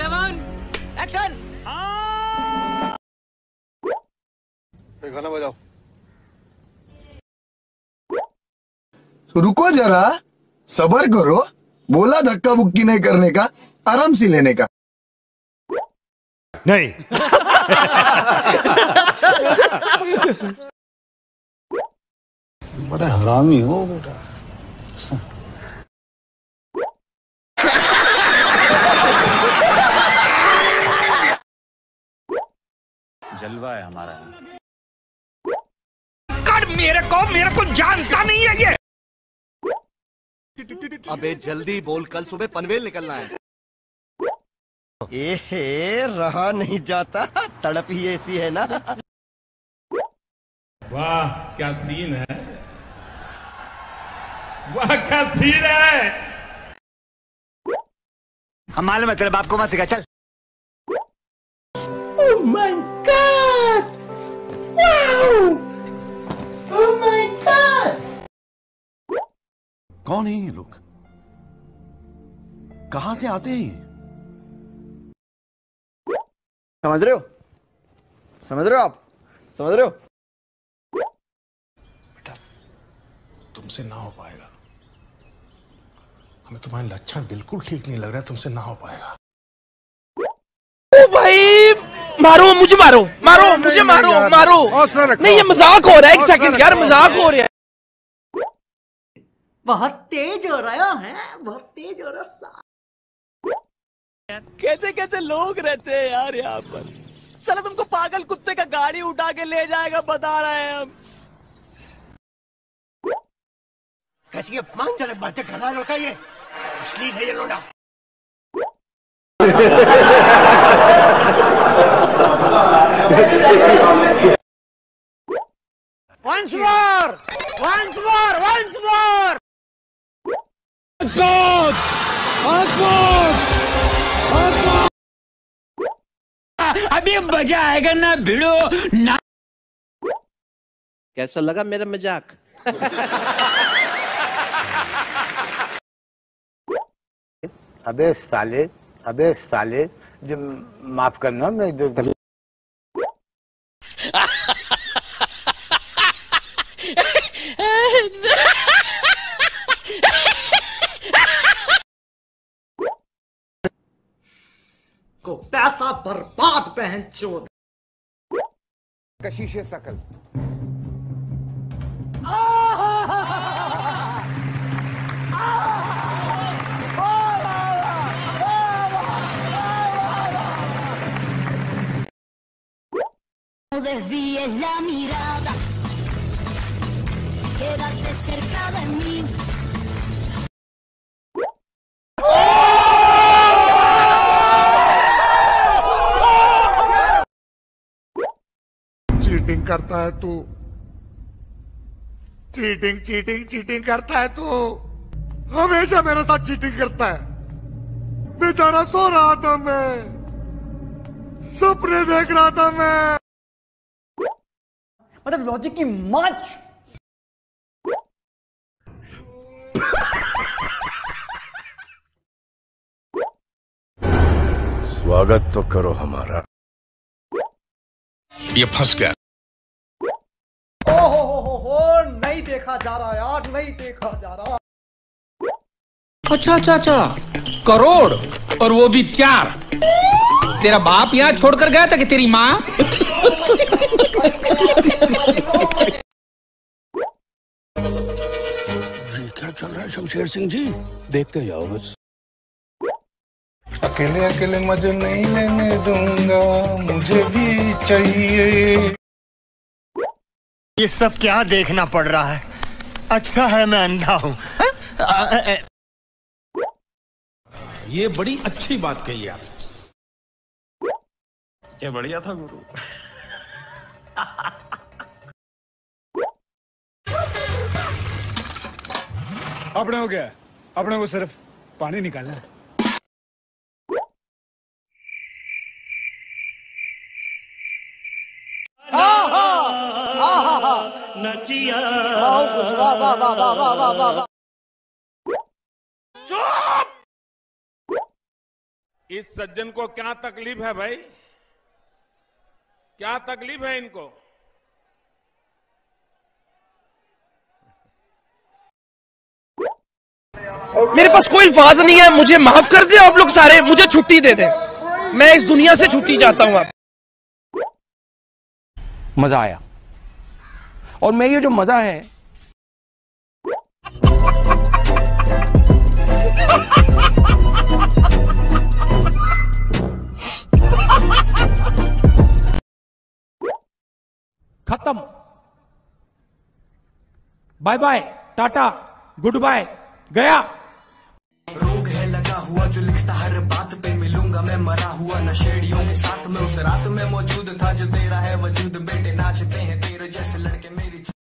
कमान action. गाना बजाओ। तो रुको जरा, सबर करो। बोला धक्का बुक्की नहीं करने का, आराम से लेने का। नहीं। बड़ा हरामी हो बेटा। जलवा है हमारा। कर मेरे को जानता नहीं है ये। अबे जल्दी बोल, कल सुबह पनवेल निकलना है। एहे, रहा नहीं जाता, तड़प ही ऐसी है ना। वाह क्या सीन है, वाह क्या सीन है। हम मालूम है तेरे बाप को मत सिखा, चल। Oh my God! Wow! Oh my God! कौन है ये लोग? कहां से आते हैं? समझ रहे हो? समझ रहे हो आप? समझ रहे हो? बेटा तुमसे ना हो पाएगा। हमें तुम्हारे लक्षण बिल्कुल ठीक नहीं लग रहा है, तुमसे ना हो पाएगा। ओ भाई मारो मुझे, मारो मारो मुझे, मारो मारो। नहीं ये मजाक हो रहा है, एक सेकंड यार, मजाक हो रहा है। बहुत तेज हो रहा है, बहुत तेज हो रहा। कैसे कैसे लोग रहते हैं यार यहाँ पर। चलो तुमको पागल कुत्ते का गाड़ी उठा के ले जाएगा, बता रहे हैं हम। कैसी अपमानजनक बातें कर रहा है लड़का, ये अश्लील है ये लोड़ा। Once more, once more, once more. अभी मजा आएगा ना भिड़ो ना। कैसा लगा मेरा मजाक? अबे साले जो माफ करना, मैं जो को पैसा बर्बाद पहन चोद। कशिशे सकल। Desvíes la mirada, quédate cerca de mí. Cheating करता है तू, चीटिंग चीटिंग चीटिंग करता है तू। हमेशा मेरे साथ चीटिंग करता है। बेचारा सो रहा था, मैं सपने देख रहा था मैं। मतलब लॉजिक की माच। स्वागत तो करो हमारा। ये फंस गया। हो नहीं देखा जा रहा यार, नहीं देखा जा रहा। अच्छा अच्छा अच्छा, करोड़ और वो भी 4। तेरा बाप यहाँ छोड़कर गया था कि तेरी माँ? ये क्या चल रहा है शमशेर सिंह जी? देखते जाओ बस। अकेले अकेले मजे नहीं लेने दूंगा, मुझे भी चाहिए। ये सब क्या देखना पड़ रहा है? अच्छा है मैं अंधा हूँ। ये बड़ी अच्छी बात कही आप। क्या बढ़िया था गुरु। अपने हो गया, अपने को सिर्फ पानी निकालना है। नचिया वाह वाह वाह वाह वाह वाह वाह। इस सज्जन को क्या तकलीफ है भाई? क्या तकलीफ है इनको? मेरे पास कोई अल्फाज नहीं है, मुझे माफ कर दे आप लोग सारे, मुझे छुट्टी दे दें, मैं इस दुनिया से छुट्टी चाहता हूं। आप मजा आया, और मैं ये जो मजा है खत्म, bye bye, tata, goodbye, गया। रोग है लगा हुआ जो लिखता हर बात पे, मिलूंगा मैं मरा हुआ नशेड़ियों के साथ में, उस रात में मौजूद था जो तेरा है वजूद, बेटे नाचते हैं तेरे जैसे लड़के मेरी